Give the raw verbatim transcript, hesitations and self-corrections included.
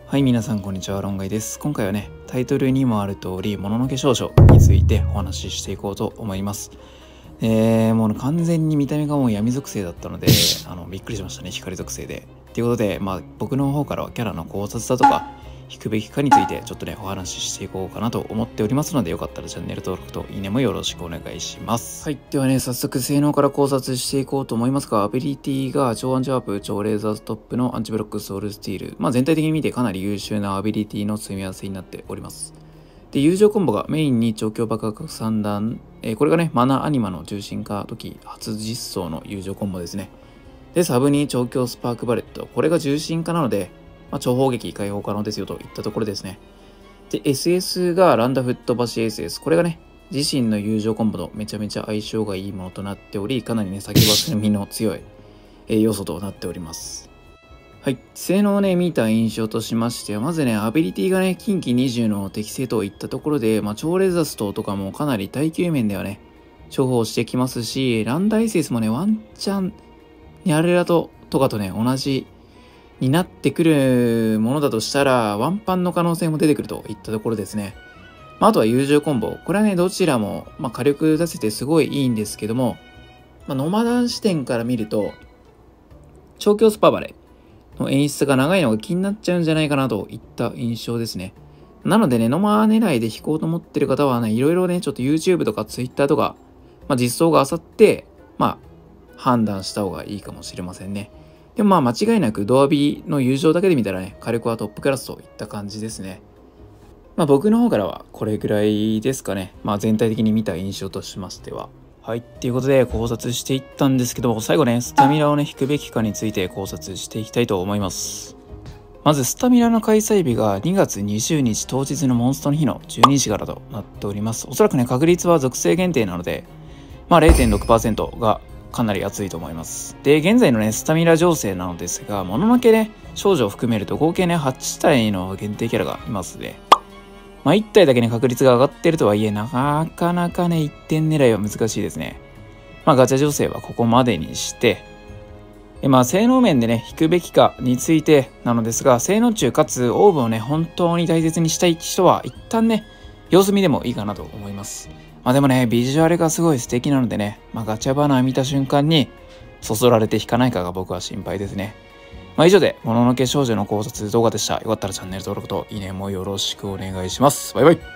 はい、皆さんこんにちは、ロンガイです。今回はね、タイトルにもある通り、もののけ少女についてお話ししていこうと思います。えー、もう完全に見た目がもう闇属性だったので、あのびっくりしましたね、光属性で。ということで、まあ僕の方からはキャラの考察だとか、引くべきかについてちょっとね、お話ししていこうかなと思っておりますので、よかったらチャンネル登録といいねもよろしくお願いします。はい、ではね、早速性能から考察していこうと思いますが、アビリティが超アンチワープ、超レーザーストップのアンチブロック、ソウルスティール。まあ全体的に見てかなり優秀なアビリティの積み合わせになっております。で、友情コンボがメインに調教爆破三段、えー、これがね、マナアニマの重心化時初実装の友情コンボですね。で、サブに調教スパークバレット、これが重心化なので、まあ、超砲撃解放可能ですよといったところですね。で、エスエス がランダフットバシ エスエス。これがね、自身の友情コンボとめちゃめちゃ相性がいいものとなっており、かなりね、先走りの強い要素となっております。はい。性能をね、見た印象としましては、まずね、アビリティがね、近畿にじゅうの適正といったところで、まあ、超レザストとかもかなり耐久面ではね、重宝してきますし、ランダ エスエス もね、ワンチャン、ニャレラととかとね、同じ、になってくるものだとしたら、ワンパンの可能性も出てくるといったところですね。まあ、あとは友情コンボ。これはね、どちらも、まあ、火力出せてすごいいいんですけども、まあ、ノマダン視点から見ると、調教スパバレの演出が長いのが気になっちゃうんじゃないかなといった印象ですね。なのでね、ノマ狙いで引こうと思ってる方はね、いろいろね、ちょっと YouTube とか Twitter とか、まあ、実装が漁って、まあ、判断した方がいいかもしれませんね。でもまあ間違いなくドアビの友情だけで見たらね、火力はトップクラスといった感じですね。まあ僕の方からはこれぐらいですかね。まあ全体的に見た印象としましては。はい。っていうことで考察していったんですけど、最後ね、スタミナをね、引くべきかについて考察していきたいと思います。まずスタミナの開催日がにがつにじゅうにち当日のモンストの日のじゅうにじからとなっております。おそらくね、確率は属性限定なので、まあ れいてんろくパーセント がかなり熱いと思います。で、現在のね、スタミナ情勢なのですが、もののけね、少女を含めると合計ね、はちたいの限定キャラがいますね。まあ、いったいだけね、確率が上がってるとはいえ、なかなかね、いってん狙いは難しいですね。まあ、ガチャ情勢はここまでにして、でまあ、性能面でね、引くべきかについてなのですが、性能中かつオーブをね、本当に大切にしたい人は、一旦ね、様子見でもいいかなと思います。まあでもね、ビジュアルがすごい素敵なのでね、まあ、ガチャバナー見た瞬間にそそられて引かないかが僕は心配ですね。まあ以上で、もののけ少女の考察動画でした。よかったらチャンネル登録といいねもよろしくお願いします。バイバイ。